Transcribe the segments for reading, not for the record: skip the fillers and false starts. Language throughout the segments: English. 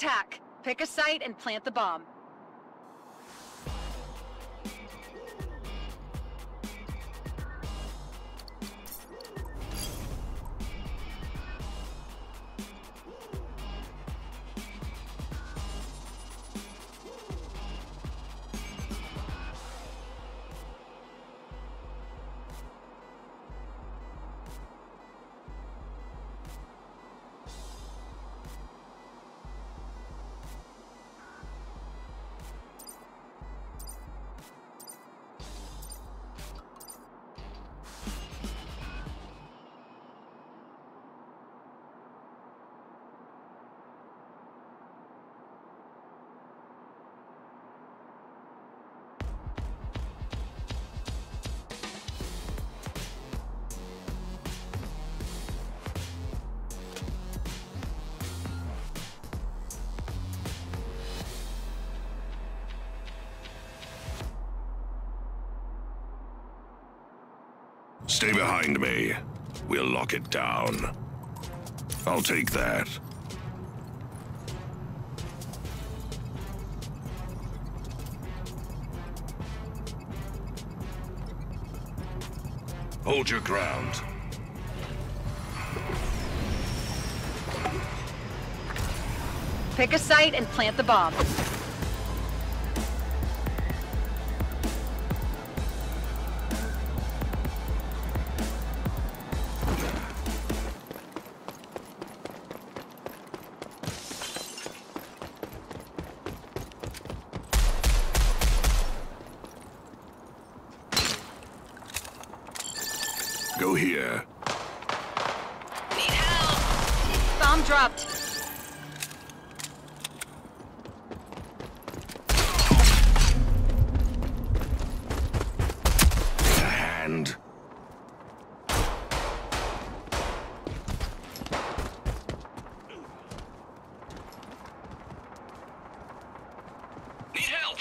attack. Pick a site and plant the bomb. Stay behind me. We'll lock it down. I'll take that. Hold your ground. Pick a site and plant the bomb. Go here. Need help! Bomb dropped. A hand. Need help!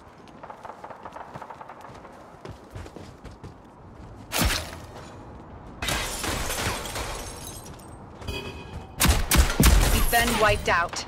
Been wiped out.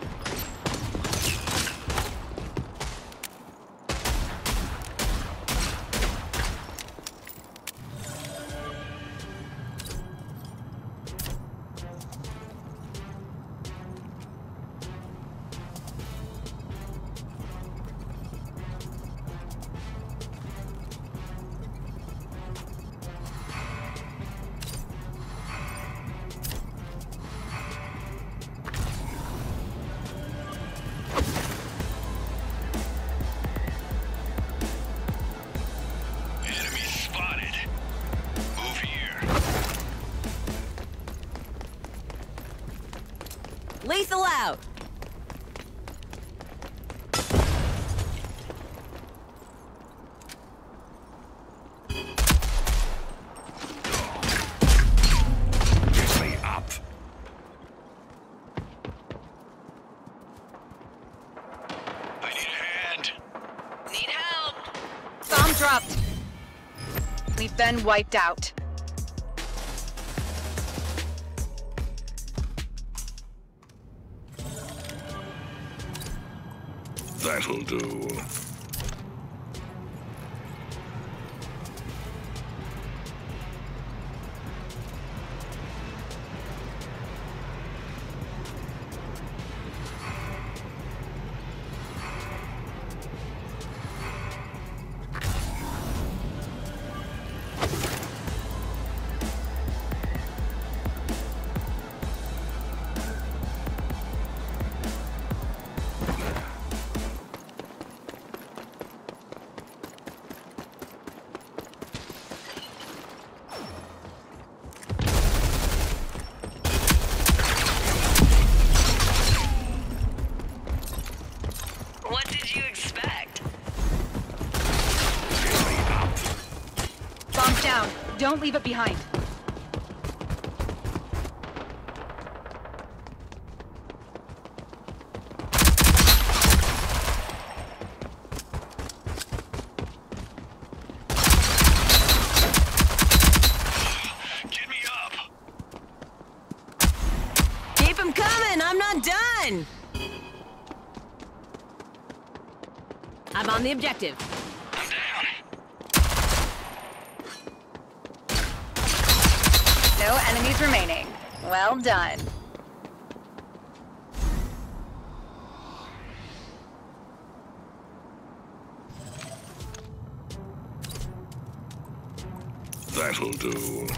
Lethal out! Get me up. I need a hand. Need help! Bomb dropped. We've been wiped out. That'll do. What did you expect? Bomb down. Don't leave it behind. Get me up! Keep him coming! I'm not done! I'm on the objective. I'm down. No enemies remaining. Well done. That'll do.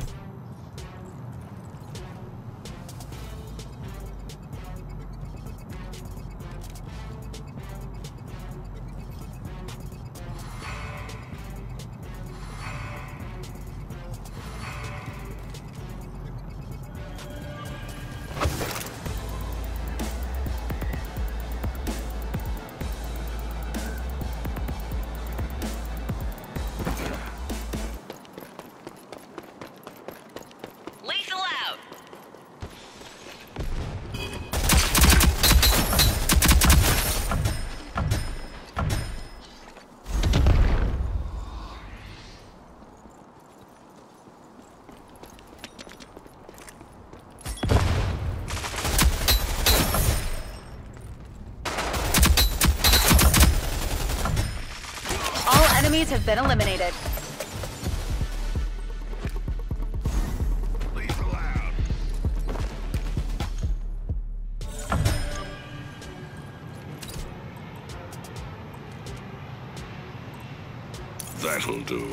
Lethal out. All enemies have been eliminated. Lethal out. That'll do.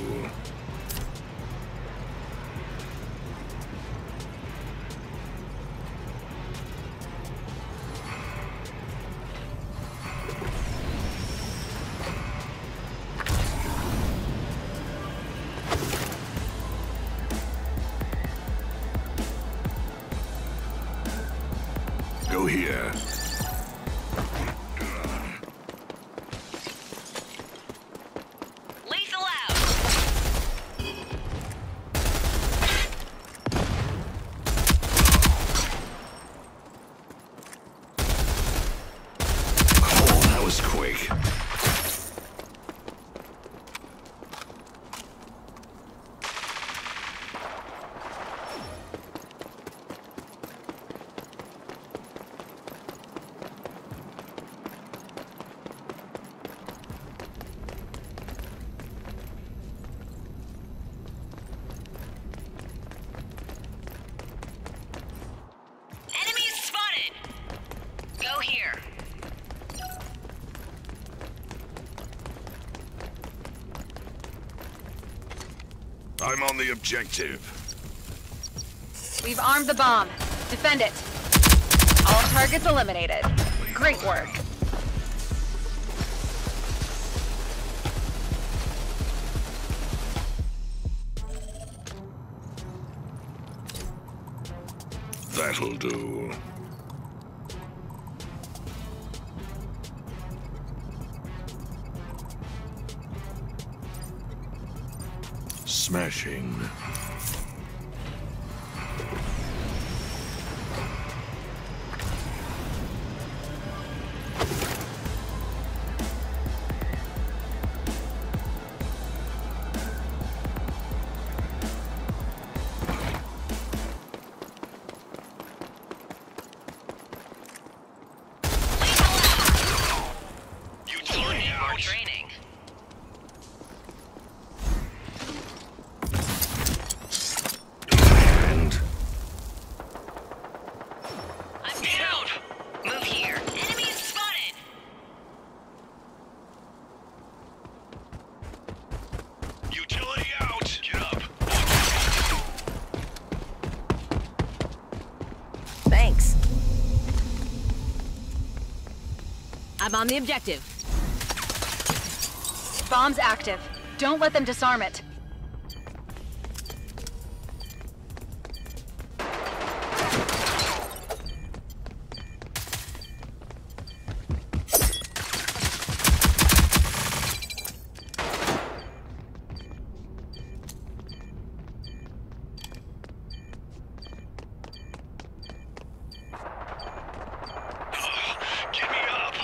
Go here. Lethal out. Oh, that was quick. Enemies spotted. Go here. I'm on the objective. We've armed the bomb. Defend it. All targets eliminated. Great work. That'll do. Smashing. Utility More out. training. And I'm down. Move here. Enemies spotted. Utility out. Get up. Thanks. I'm on the objective. Bomb's active. Don't let them disarm it. Get me up.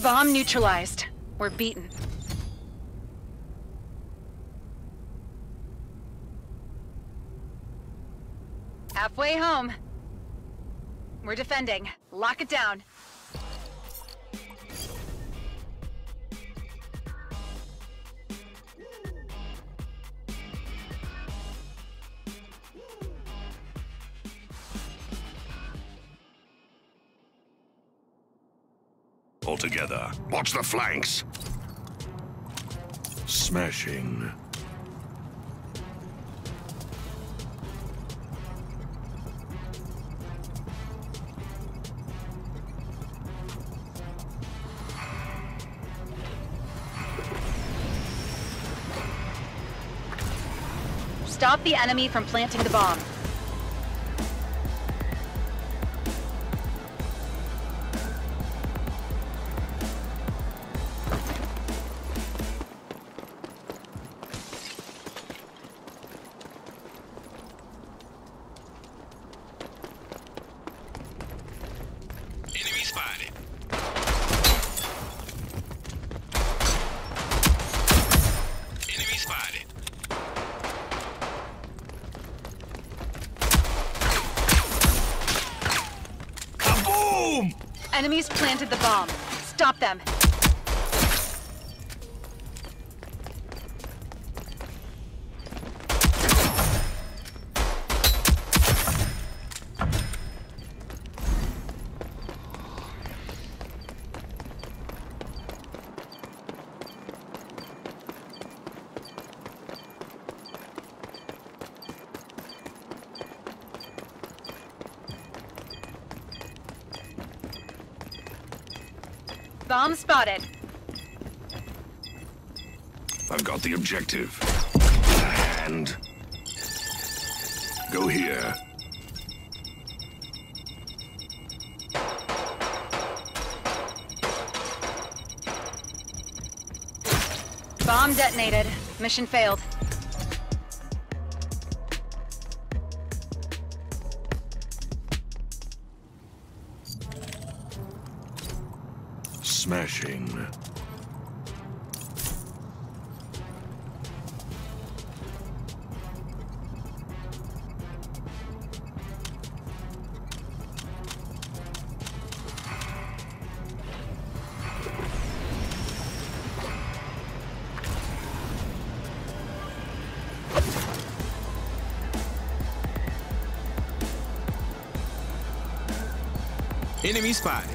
Bomb neutralized. We're beaten. Halfway home. We're defending. Lock it down. All together. Watch the flanks. Smashing. Stop the enemy from planting the bomb. Enemy spotted. Enemy spotted. Kaboom! Enemies planted the bomb. Stop them. Bomb spotted. I've got the objective. And go here. Bomb detonated. Mission failed. Smashing. Enemy spotted.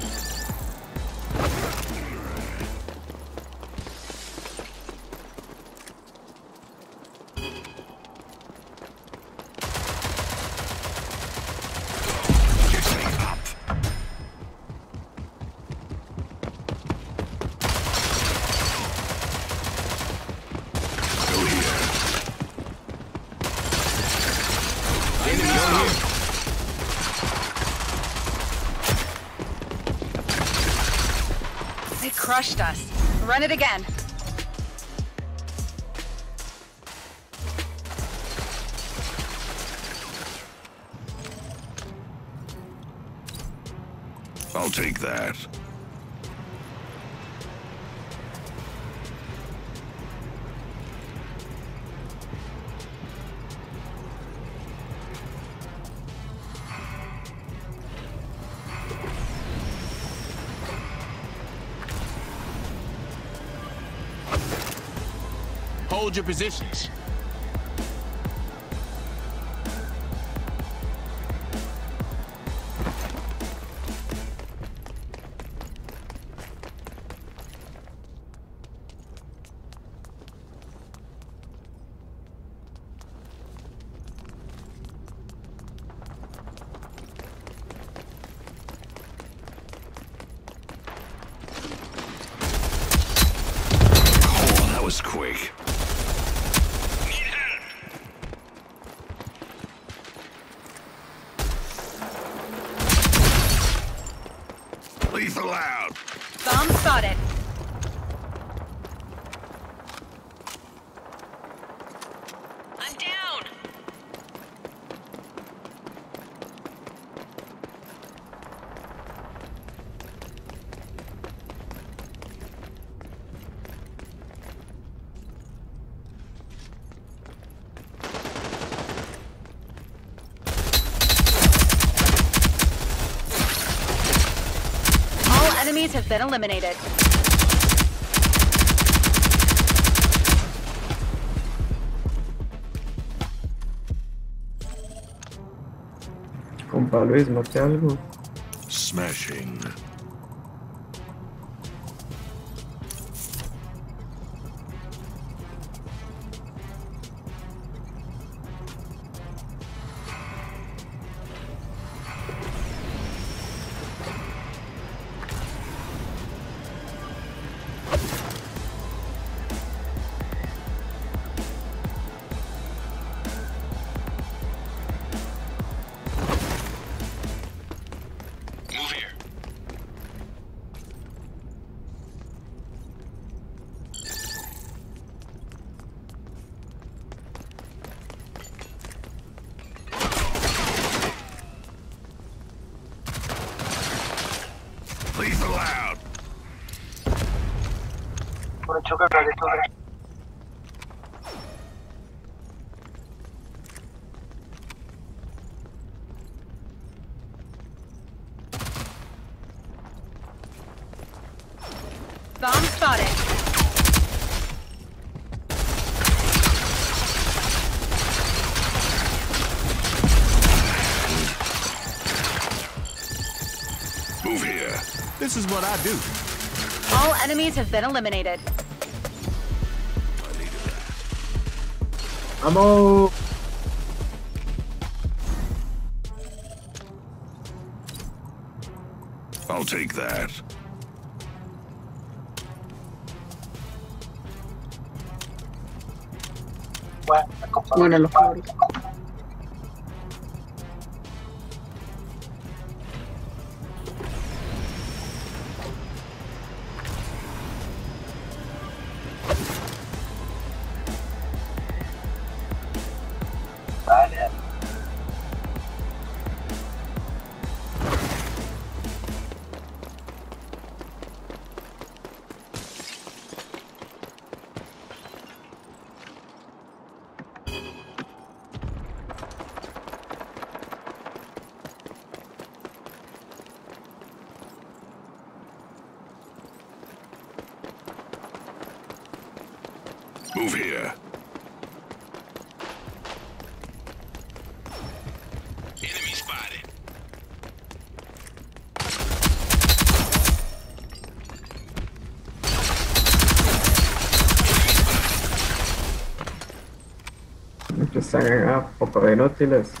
They crushed us. Run it again. I'll take that. Hold your positions. Oh, that was quick. Lethal out. Bomb spotted. I'm down. enemies have been eliminated. Compa Luis, mate algo. Smashing. Move here. Lethal out. Bomb spotted. Move here. This is what I do. All enemies have been eliminated. ¡Vamos! I'll take that. Bueno, los cabros. Move here. Enemy spotted. Empiezan a poco de inútiles.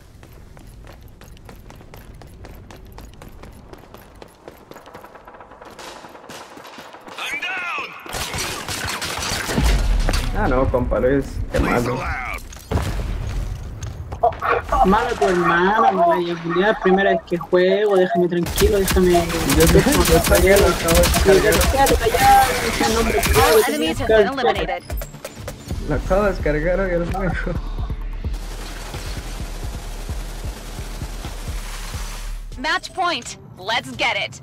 I'm down. Ah, no, compa Luis, qué malo. Lethal out. Mala tu hermana, mala ya culiada, primera vez que juego, déjame tranquilo, déjame. Yo sabía lo acabo de descargar. Quédate callado, deja el nombre All claro, enemies have tienes been que- eliminated. Lo acabo de descargar hoy el juego. Match point. Let's get it.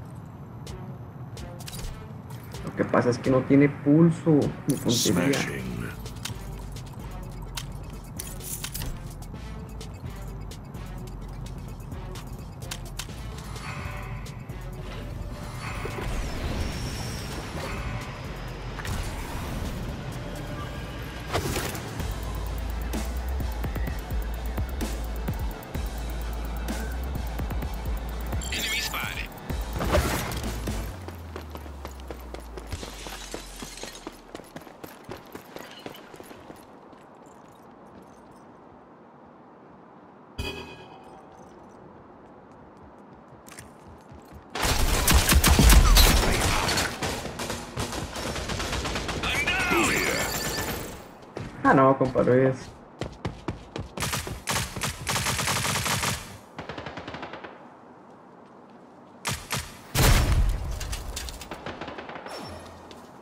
Lo que pasa es que no tiene pulso ni puntería. Smashing. Enemy spotted. I'm down. Move here. Ah, no, compa Luis.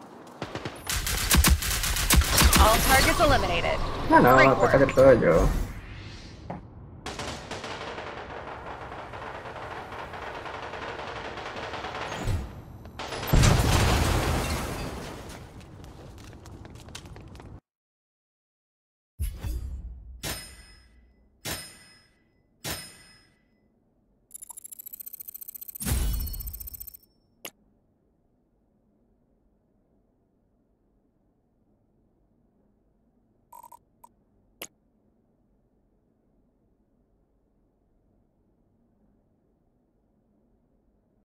All targets eliminated. Ah, no, Great toca work. hacer todo yo.